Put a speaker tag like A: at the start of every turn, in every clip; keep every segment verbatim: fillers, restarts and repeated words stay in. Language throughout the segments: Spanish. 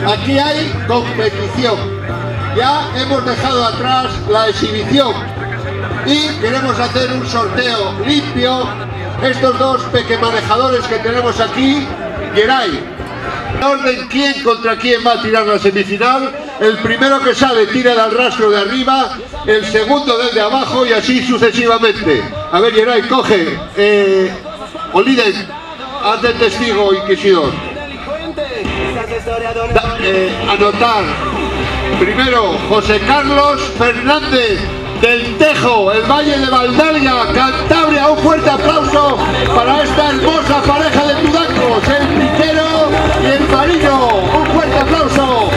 A: aquí hay competición. Ya hemos dejado atrás la exhibición y queremos hacer un sorteo limpio. Estos dos pequemanejadores que tenemos aquí, Geray, en orden quién contra quién va a tirar la semifinal. El primero que sale tira del rastro de arriba, el segundo del de abajo y así sucesivamente. A ver, Geray, coge, eh, Oliden, haz de testigo inquisidor. Da, eh, anotar. Primero, José Carlos Fernández del Tejo, el Valle de Valdalia, Cantabria. Un fuerte aplauso para esta hermosa pareja de tudancos, el piquero y el marino. Un fuerte aplauso.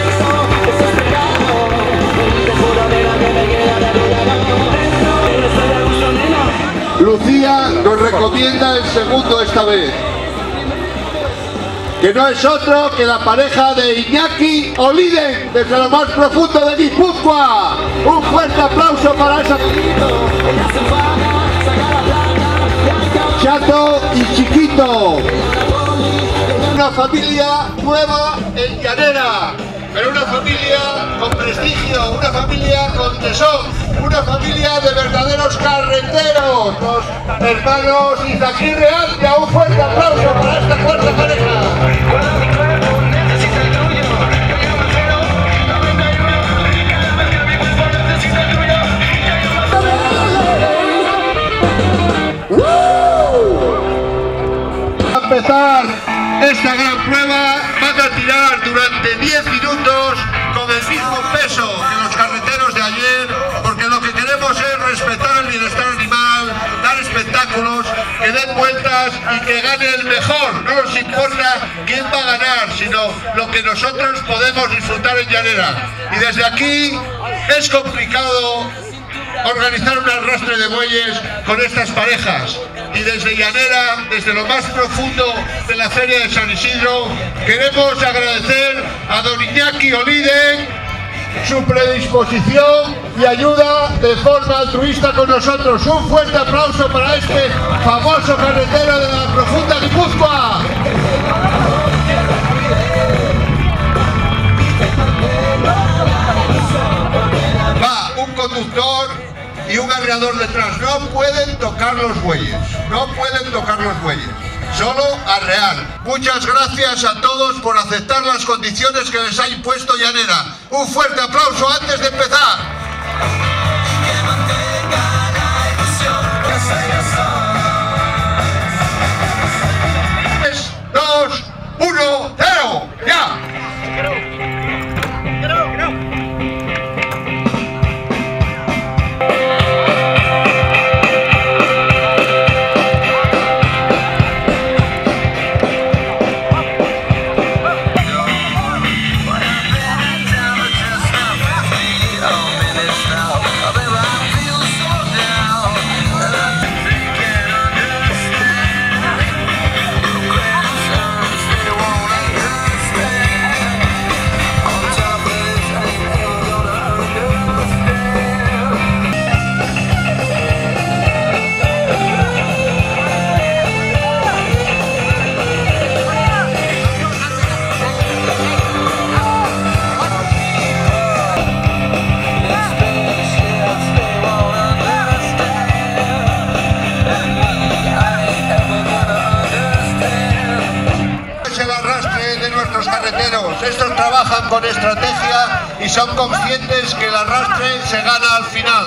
A: Lucía nos recomienda el segundo esta vez, que no es otro que la pareja de Iñaki Oliden, desde lo más profundo de Guipúzcoa. Un fuerte aplauso para esa Chato y Chiquito. Una familia nueva en Llanera, pero una familia con prestigio, una familia con tesón, una familia de verdaderos carreteros, los hermanos Izaguirre Antia. Un fuerte aplauso para esta cuarta pareja. A empezar esta gran prueba, van a tirar durante diez minutos con el mismo peso que los carreteros de ayer, porque lo que queremos es respetar el bienestar animal, dar espectáculos, que den vueltas y que gane el mejor. No nos importa quién va a ganar, sino lo que nosotros podemos disfrutar en Llanera. Y desde aquí es complicado organizar un arrastre de bueyes con estas parejas, y desde Llanera, desde lo más profundo de la feria de San Isidro, queremos agradecer a don Iñaki Oliden su predisposición y ayuda de forma altruista con nosotros. Un fuerte aplauso para este famoso carretero de la profunda Guipúzcoa. Va un conductor y un arreador detrás. No pueden tocar los bueyes, no pueden tocar los bueyes, solo arrear. Muchas gracias a todos por aceptar las condiciones que les ha impuesto Llanera. Un fuerte aplauso antes de empezar. tres, dos, uno, cero, ya. Estos trabajan con estrategia y son conscientes que el arrastre se gana al final.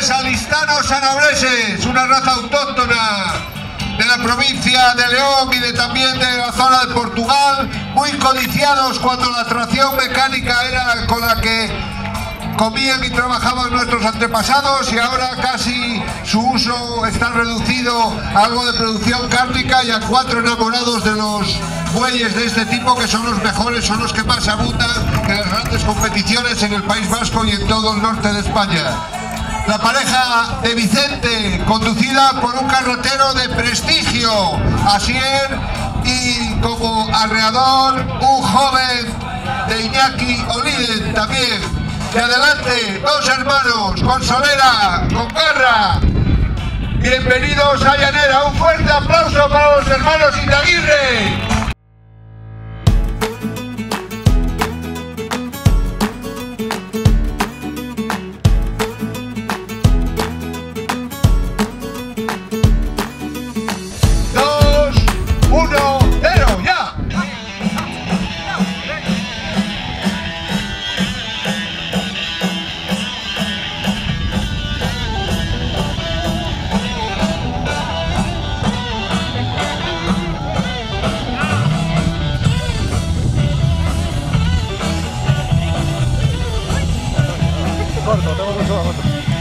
A: alistanos sanabreses, una raza autóctona de la provincia de León y de también de la zona de Portugal, muy codiciados cuando la tracción mecánica era con la que comían y trabajaban nuestros antepasados, y ahora casi su uso está reducido a algo de producción cárnica y a cuatro enamorados de los bueyes de este tipo, que son los mejores, son los que más abundan en las grandes competiciones en el País Vasco y en todo el norte de España. La pareja de Vicente, conducida por un carretero de prestigio, Asier, y como arreador un joven de Iñaki Oliden también. Y adelante, dos hermanos, con solera, con garra. Bienvenidos a Llanera, un fuerte aplauso para los hermanos Izaguirre.
B: Corto, tengo mucho abajo.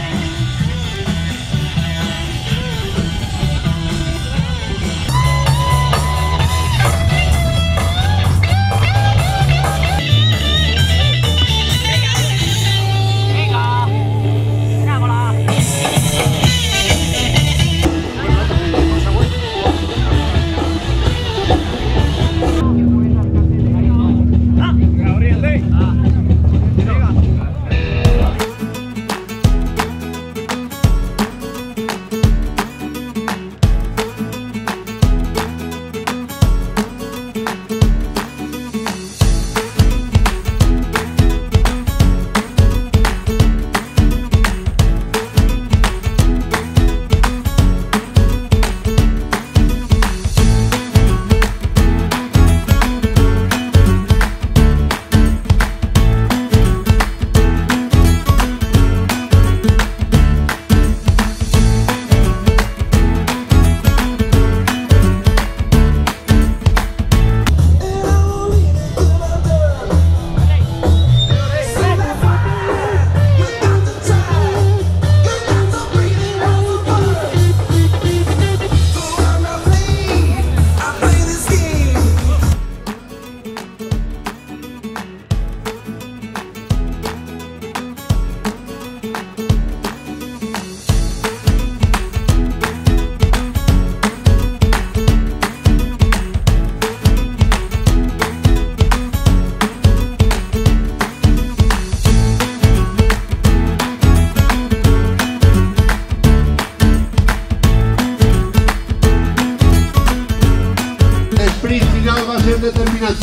A: Va a ser determinante.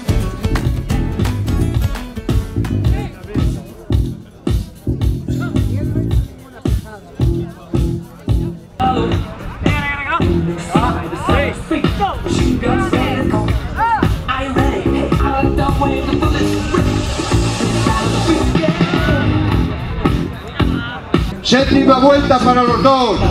A: Séptima vuelta para los dos.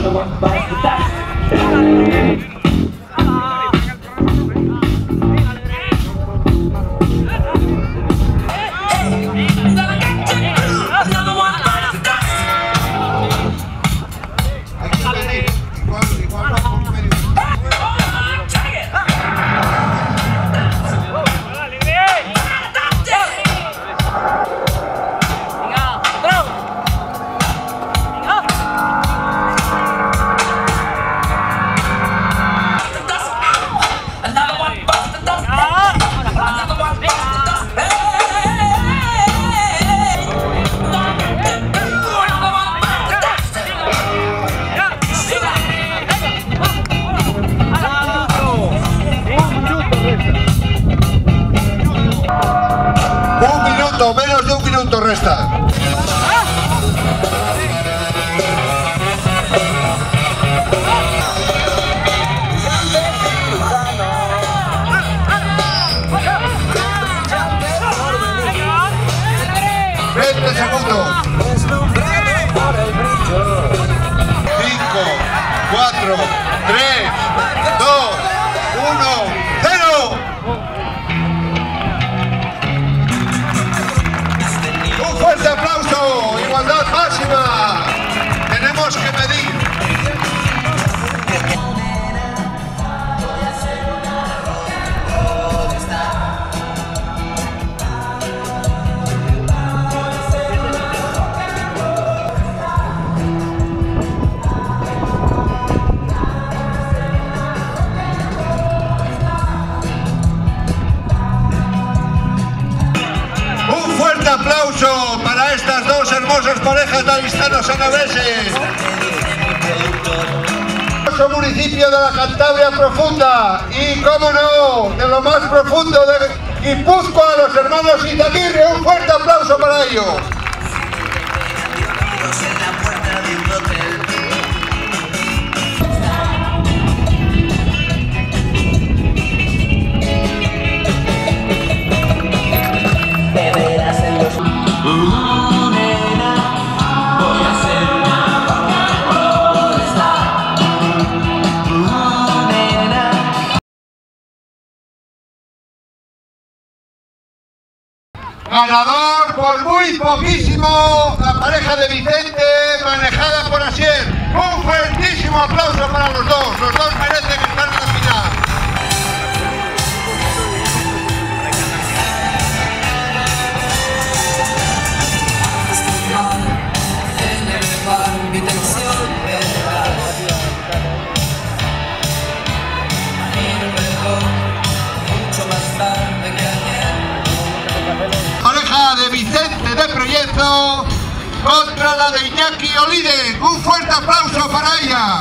A: tenemos que medir. Aplauso para estas dos hermosas parejas gaditanos-sanabreses. Municipio de la Cantabria profunda y, cómo no, de lo más profundo de Guipúzcoa, los hermanos Izaguirre. Un fuerte aplauso para ellos. Ganador por muy poquísimo, la pareja de Vicente, manejada por Asier. Un fuertísimo aplauso para los dos. Los dos merecen estar en la final. De Vicente de Proyecto contra la de Iñaki Oliden. Un fuerte aplauso para ella.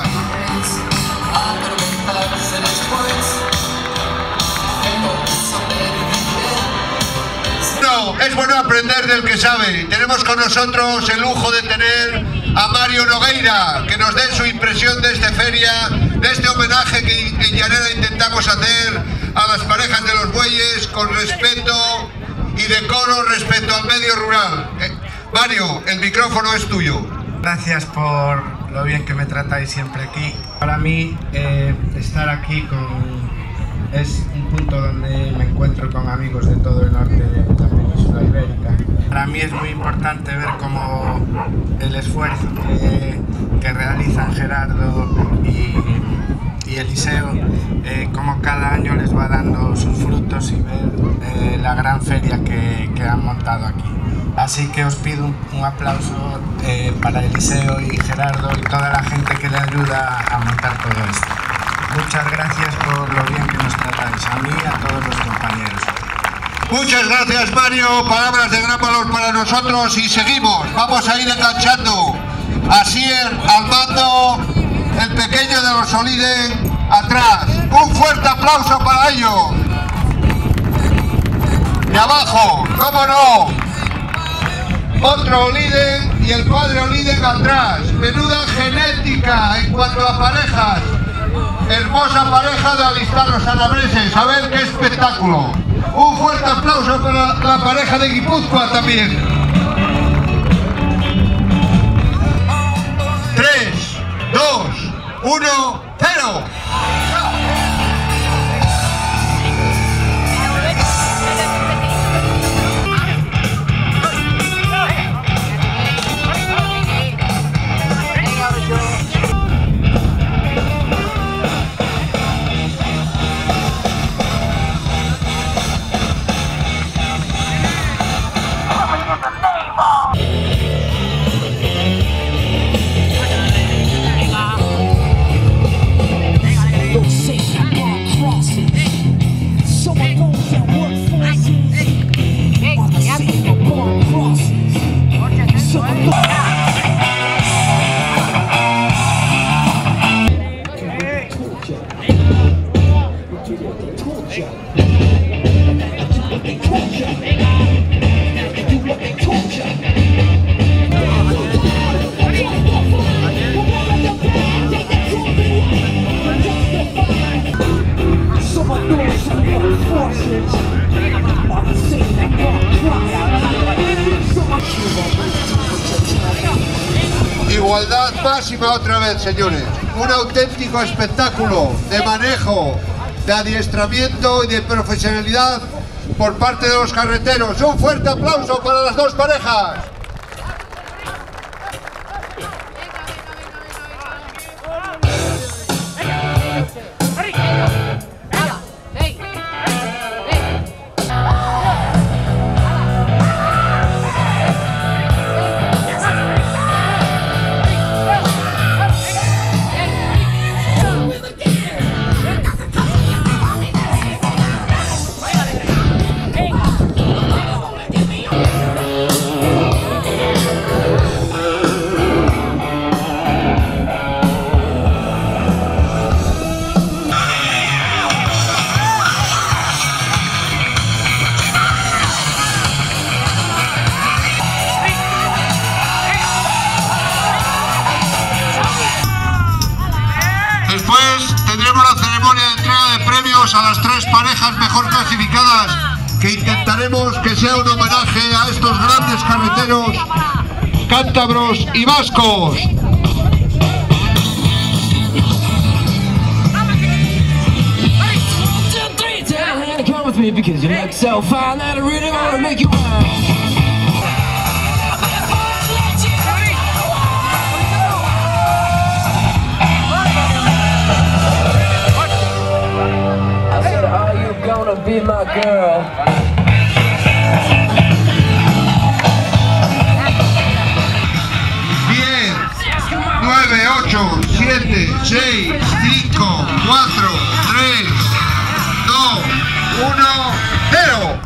A: No, es bueno aprender del que sabe. Tenemos con nosotros el lujo de tener a Mario Nogueira, que nos dé su impresión de esta feria, de este homenaje que en Llanera intentamos hacer a las parejas de los bueyes con respeto y decoro respecto al medio rural. Eh, Mario, el micrófono es tuyo.
B: Gracias por lo bien que me tratáis siempre aquí. Para mí, eh, estar aquí con, es un punto donde me encuentro con amigos de todo el norte de la península ibérica. Para mí es muy importante ver cómo el esfuerzo que, que realizan Gerardo y, y Eliseo, eh, cómo cada año les va dando sus frutos y ver eh, la gran feria que, que han montado aquí. Así que os pido un, un aplauso eh, para Eliseo y Gerardo y toda la gente que le ayuda a montar todo esto. Muchas gracias por lo bien que nos tratáis, a mí y a todos los compañeros.
A: Muchas gracias, Mario, palabras de gran valor para nosotros y seguimos. Vamos a ir enganchando a Asier al mando, el pequeño de los Oliden atrás. Un fuerte aplauso para ellos. De abajo, cómo no, otro Oliden y el padre Oliden atrás. Menuda genética en cuanto a parejas. Hermosa pareja de alistaros sanabreses. A ver qué espectáculo. Un fuerte aplauso para la pareja de Guipúzcoa también. tres, dos, uno, cero. Igualdad máxima otra vez, señores. Un auténtico espectáculo de manejo, de adiestramiento y de profesionalidad por parte de los carreteros. Un fuerte aplauso para las dos parejas. tenemos a las tres parejas mejor clasificadas, que intentaremos que sea un homenaje a estos grandes carreteros cántabros y vascos.
C: Be my girl.
A: diez, nueve, ocho, siete, seis, cinco, cuatro, tres, dos, uno, cero.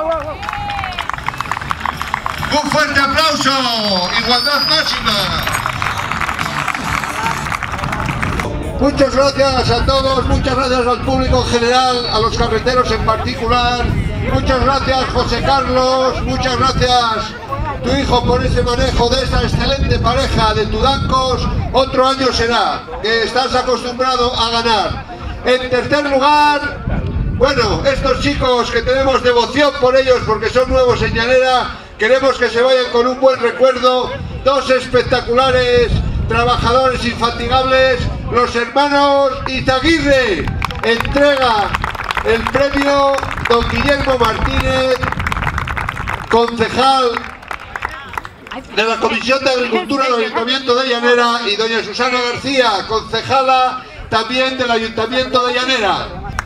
A: Un fuerte aplauso. Igualdad máxima. Muchas gracias a todos, muchas gracias al público en general, a los carreteros en particular. Muchas gracias, José Carlos, muchas gracias tu hijo por ese manejo de esta excelente pareja de tudancos. Otro año será, que estás acostumbrado a ganar. En tercer lugar, bueno, estos chicos que tenemos devoción por ellos porque son nuevos en Llanera, queremos que se vayan con un buen recuerdo. Dos espectaculares trabajadores infatigables, los hermanos Izaguirre. Entrega el premio don Guillermo Martínez, concejal de la Comisión de Agricultura del Ayuntamiento de Llanera, y doña Susana García, concejala también del Ayuntamiento de Llanera.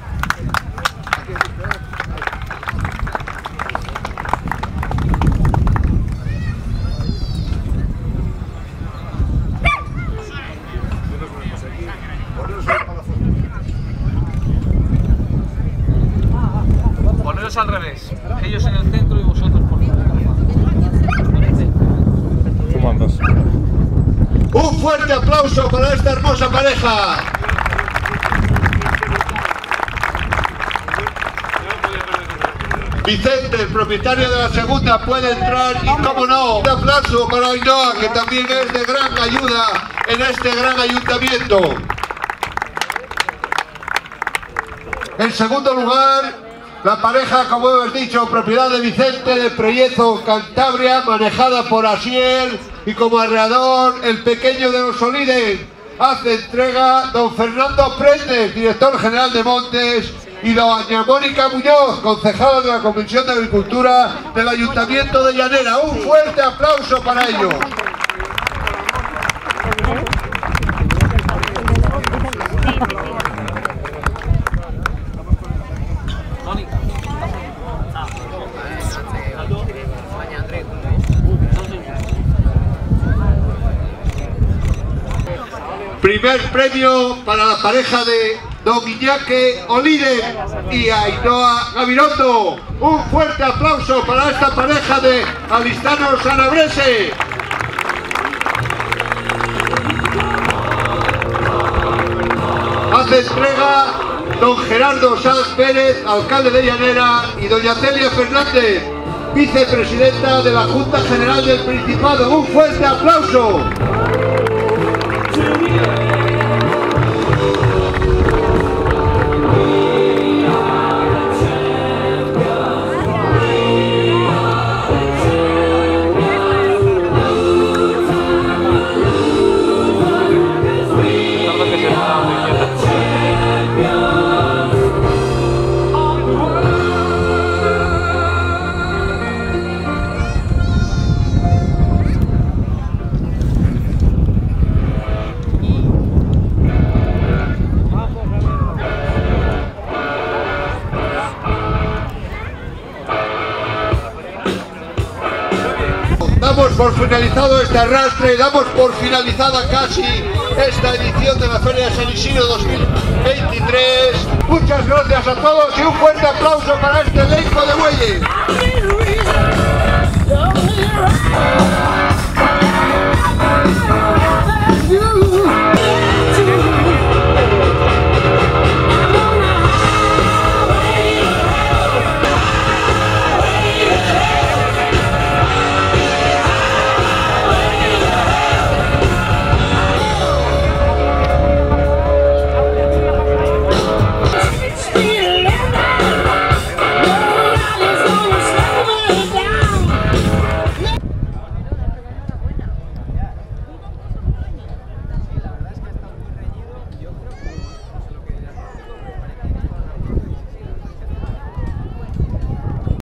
D: Poneros al revés, ellos en el centro y vosotros por fuera.
E: ¿Cómo andas?
A: Un fuerte aplauso para esta hermosa pareja. Vicente, el propietario de la segunda, puede entrar y, cómo no, un aplauso para Ainhoa, que también es de gran ayuda en este gran ayuntamiento. En segundo lugar, la pareja, como hemos dicho, propiedad de Vicente, de Priezo, Cantabria, manejada por Asiel, y como arreador, el pequeño de los Solides. Hace entrega don Fernando Prendes, director general de Montes, y doña Mónica Muñoz, concejala de la Comisión de Agricultura del Ayuntamiento de Llanera. Un fuerte aplauso para ellos. Primer premio para la pareja de don Iñaki Olide y Ainhoa Gabirondo. Un fuerte aplauso para esta pareja de alistanos sanabrese. Hace entrega don Gerardo Sanz Pérez, alcalde de Llanera, y doña Celia Fernández, vicepresidenta de la Junta General del Principado. Un fuerte aplauso. Damos por finalizado este arrastre, damos por finalizada casi esta edición de la Feria de San Isidro dos mil veintitrés. Muchas gracias a todos y un fuerte aplauso para este elenco de bueyes.
C: Oh,